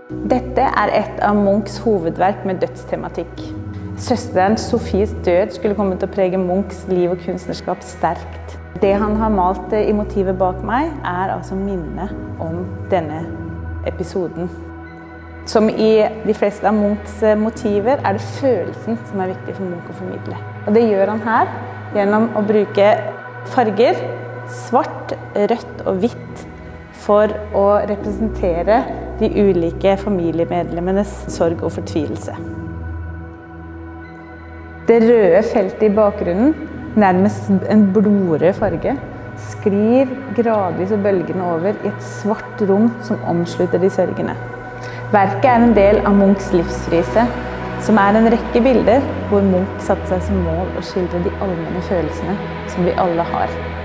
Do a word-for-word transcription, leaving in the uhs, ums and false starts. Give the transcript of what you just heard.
Dette er et av Munchs hovedverk med dødstematikk. Søsteren Sofies død skulle komme til å prege Munchs liv og kunstnerskap sterkt. Det han har malt i motivet bak meg er altså minnet om denne episoden. Som i de fleste av Munchs motiver er det følelsen som er viktig for Munch å formidle. Og det gjør han her gjennom å bruke farger, svart, rødt og hvitt, for å representere de ulike familiemedlemmenes sorg og fortvilelse. Det røde feltet i bakgrunnen, nærmest en blodrød farge, sklir gradvis og bølgende over i et svart rom som omslutter de sørgende. Verket er en del av Munchs livsfrise, som er en rekke bilder hvor Munch satte seg som mål å skildre de allmenne følelsene som vi alle har.